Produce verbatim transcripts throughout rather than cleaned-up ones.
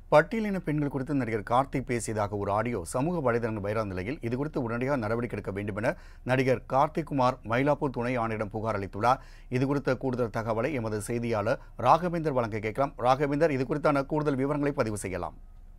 பட்டியலின பெண்கள் குறித்து நடிகர் கார்த்திக் பேசியதாக ஒரு ஆடியோ சமூக வலைதளங்கள் வைரல் நிலையில் இதுகுறித்து உடனடியாக நடவடிக்கை எடுக்க வேண்டும் என நடிகர் கார்த்திக் குமார் மயிலாப்பூர் துணை ஆணையரிடம் புகார் அளித்துள்ளார். இதுகுறித்த கூடுதல் தகவலை எமது செய்தியாளர் ராகவேந்தர் வழங்க கேட்கலாம். ராகவேந்தர், இது குறித்தான கூடுதல் விவரங்களை பதிவு செய்யலாம்.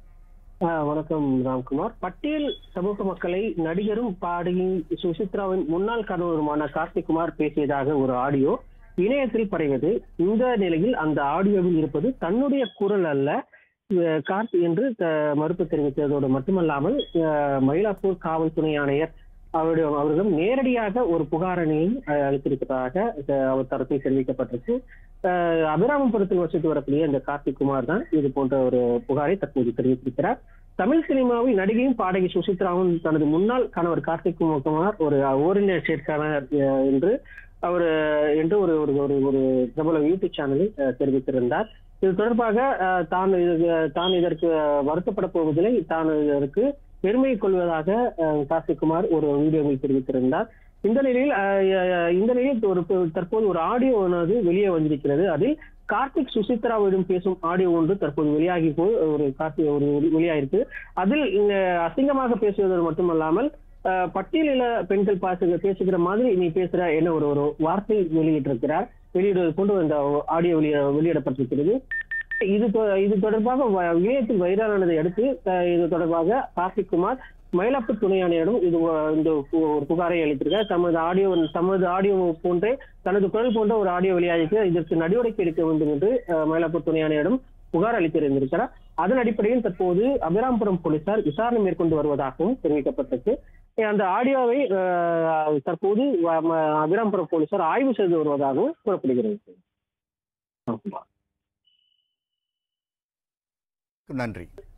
வணக்கம் ராம்குமார். பட்டியல் சமூக மக்களை நடிகரும் பாடகி சுசித்ராவின் முன்னாள் கணவருமான கார்த்திக் குமார் பேசியதாக ஒரு ஆடியோ இணையத்தில் பரவியது. இந்த நிலையில் அந்த ஆடியோவில் இருப்பது தன்னுடைய குரல் அல்ல கார்த்தி என்று மறுப்பு தெரிவித்ததோடு மட்டுமல்லாமல் மயிலாப்பூர் காவல் துணை ஆணையர் அவருடைய அவர்களும் நேரடியாக ஒரு புகாரணையை அளித்திருப்பதாக அவர் தரப்பில் தெரிவிக்கப்பட்டிருக்கு. அபிராமபுரத்தில் வசித்து வரக்கூடிய இந்த கார்த்திக் குமார் தான் இது போன்ற ஒரு புகாரை தற்போது தெரிவித்திருக்கிறார். தமிழ் சினிமாவில் நடிகையும் பாடகி சுசித்ராவும் தனது முன்னாள் கணவர் கார்த்திக் குமார் ஒரு ஓரின சேர்க்கையாளர் என்று அவர் என்று ஒரு ஒரு ஒரு பிரபல யூடியூப் சேனலில் தெரிவித்திருந்தார். இது தொடர்பாக தான் தான் இதற்கு வருத்தப்பட போவதில்லை, தான் இதற்கு பெருமை கொள்வதாக கார்த்திக் குமார் ஒரு வீடியோவில் தெரிவித்திருந்தார். இந்த நிலையில் இந்த நிலையில் ஒரு தற்போது ஒரு ஆடியோ ஒன்று வெளியே வந்திருக்கிறது. அதில் கார்த்திக் சுசித்ராவிடம் பேசும் ஆடியோ ஒன்று தற்போது வெளியாகி போய் ஒரு கார்த்திக் ஒரு வெளியாயிருக்கு. அதில் அசிங்கமாக பேசுவதோடு மட்டுமல்லாமல் பட்டியலில பெண்கள் பாச பேசுகிற மாதிரி நீ பேசுற என்ன ஒரு ஒரு வார்த்தை வெளியிட்டிருக்கிறார். வெளியிடுவது கொண்டு அந்த ஆடியோ வெளிய வெளியிடப்பட்டிருக்கிறது. இது இது தொடர்பாக இணையத்தில் வைரலானதை அடுத்து இது தொடர்பாக கார்த்திக் குமார் மயிலாப்பூர் துணை ஆணையரிடம் இது இந்த ஒரு புகாரை அளித்திருக்கார். தமது ஆடியோ தமது ஆடியோ போன்றே தனது குரல் போன்ற ஒரு ஆடியோ வெளியாகி இதற்கு நடவடிக்கை எடுக்க வேண்டும் என்று மயிலாப்பூர் துணை ஆணையரிடம் புகார் அளித்திருந்திருக்கிறார். அதன் அடிப்படையில் தற்போது அபிராமபுரம் போலீசார் விசாரணை மேற்கொண்டு வருவதாகவும் தெரிவிக்கப்பட்டிருக்கு. அந்த ஆடியோவை தற்போது அபிராமபுரம் போலீசார் ஆய்வு செய்து வருவதாகவும் கூறப்படுகிறது. நன்றி.